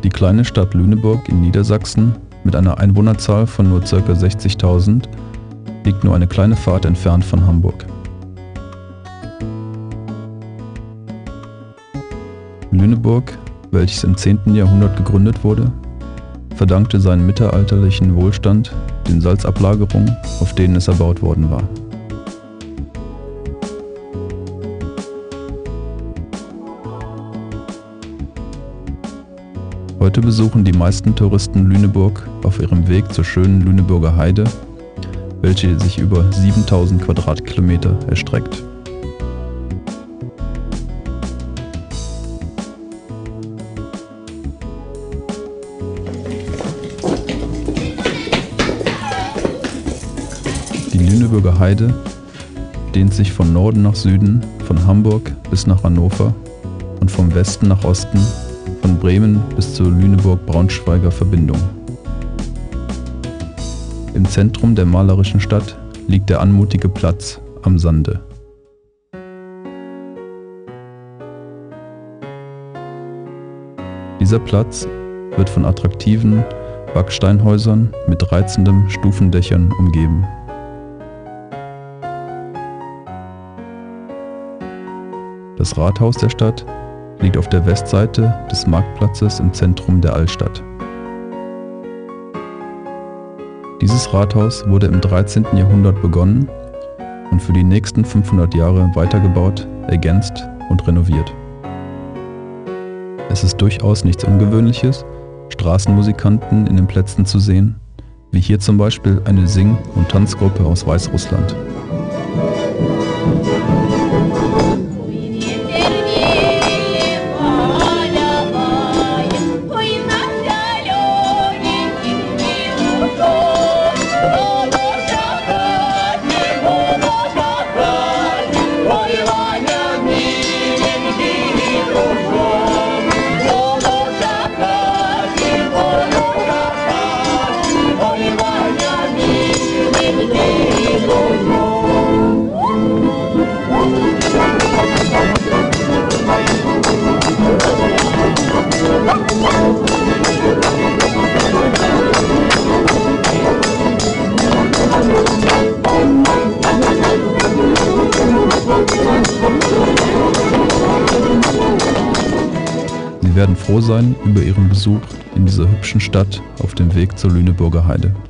Die kleine Stadt Lüneburg in Niedersachsen mit einer Einwohnerzahl von nur ca. 60.000 liegt nur eine kleine Fahrt entfernt von Hamburg. Lüneburg, welches im 10. Jahrhundert gegründet wurde, verdankte seinen mittelalterlichen Wohlstand den Salzablagerungen, auf denen es erbaut worden war. Heute besuchen die meisten Touristen Lüneburg auf ihrem Weg zur schönen Lüneburger Heide, welche sich über 7000 Quadratkilometer erstreckt. Die Lüneburger Heide dehnt sich von Norden nach Süden, von Hamburg bis nach Hannover und vom Westen nach Osten, von Bremen bis zur Lüneburg-Braunschweiger Verbindung. Im Zentrum der malerischen Stadt liegt der anmutige Platz am Sande. Dieser Platz wird von attraktiven Backsteinhäusern mit reizenden Stufendächern umgeben. Das Rathaus der Stadt liegt auf der Westseite des Marktplatzes im Zentrum der Altstadt. Dieses Rathaus wurde im 13. Jahrhundert begonnen und für die nächsten 500 Jahre weitergebaut, ergänzt und renoviert. Es ist durchaus nichts Ungewöhnliches, Straßenmusikanten in den Plätzen zu sehen, wie hier zum Beispiel eine Sing- und Tanzgruppe aus Weißrussland. Sie werden froh sein über Ihren Besuch in dieser hübschen Stadt auf dem Weg zur Lüneburger Heide.